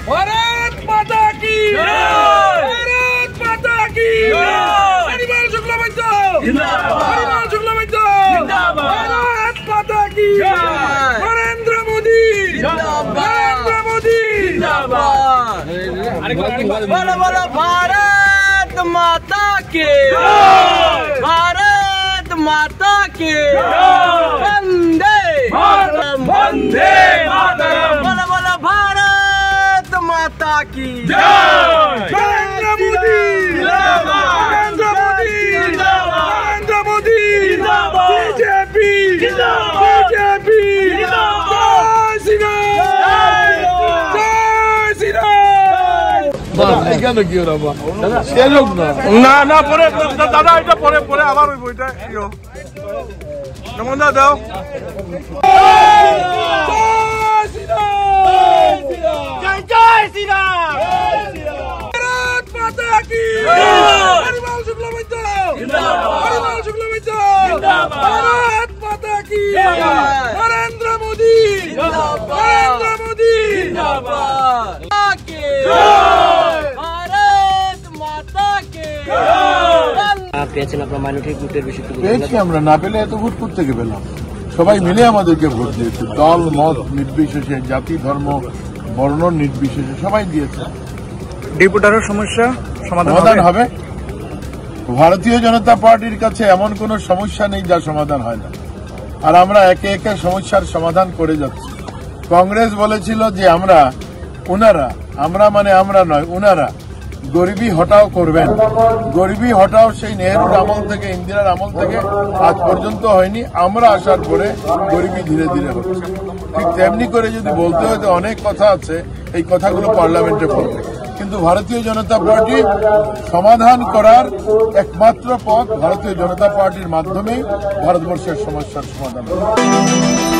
भारत माता की भारत माता की परिवार शुक्ला बच्चो परिवार शुक्ला बच्चो भारत माता की नरेंद्र मोदी नरेंद्र मोदी बोलो बोलो भारत माता की भारत माता की वंदे मातरम वंदे मातरम बोलो बोलो भारत माता की नरेंद्र मोदी नरेंद्र मोदी नरेंद्र मोदी बीजेपी बीजेपी जय श्री राम जय श्री राम এখানে কি ওরা সে লোক না না পরে দাদা এটা পরে পরে আবার ওই বইটা কেমন দাও जय श्री राम भारत माता की परिवार शुक्ला बच्चो परिवार शुक्ला बच्चो भारत माता की नरेंद्र मोदी नरेंद्र मोदी भारत माता के পেয়েছেন আপনার মাইনরিটি ভোটের বিষয়টি পেয়েছি আমরা না পেলে এত ভোট করতে গিয়ে পেলাম সবাই মিলে আমাদেরকে ভোট দিয়েছে দল মত নির্বিশেষে জাতি ধর্ম বর্ণ নির্বিশেষে সবাই দিয়েছে ডেপুটারের সমস্যা সমাধান হবে ভারতীয় জনতা পার্টির কাছে এমন কোন সমস্যা নেই যা সমাধান হয় না আর আমরা একে একে সমস্যার সমাধান করে যাচ্ছি কংগ্রেস বলেছিল যে আমরা মানে আমরা নয় উনারা গরিবি হটাও করবেন গরিবি হটাও সেই নেহরুর আমল থেকে ইন্দিরার আমল থেকে আজ পর্যন্ত হয়নি আমরা আসার পরে গরিবি ধীরে ধীরে হচ্ছে ঠিক তেমনি করে যদি বলতে হয়তো অনেক কথা আছে এই কথাগুলো পার্লামেন্টে বলবে কিন্তু ভারতীয় জনতা পার্টি সমাধান করার একমাত্র পথ ভারতীয় জনতা পার্টির মাধ্যমে ভারতবর্ষের সমস্যার সমাধান